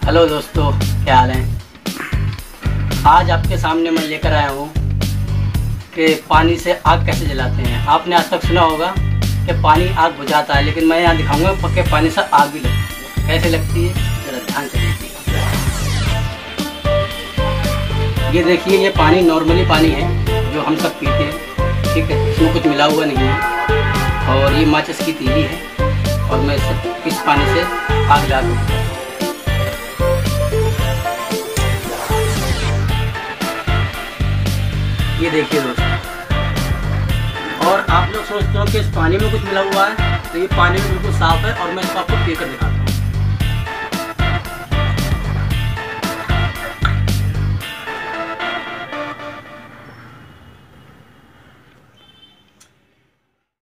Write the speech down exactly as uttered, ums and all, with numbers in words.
Hello दोस्तों, क्या हाल है। आज आपके सामने मैं लेकर आया हूँ कि पानी से आग कैसे जलाते हैं। आपने आज तक सुना होगा कि पानी आग बुझाता है, लेकिन मैं यहाँ दिखाऊंगा पक्के पानी से आग भी लगती है। कैसे लगती है जरा ध्यान से देखिए। ये देखिए, ये पानी नॉर्मली पानी है जो हम सब पीते हैं, ठीक है। इसमें कुछ मिला हुआ नहीं है और ये माचिस की तीली है और मैं इस पानी से आग डाल दूँगा। ये देखिए दोस्तों, और आप लोग सोचते हो कि इस पानी में कुछ मिला हुआ है, तो ये पानी में बिल्कुल साफ है और मैं इसको आपको पीकर दिखाता हूँ।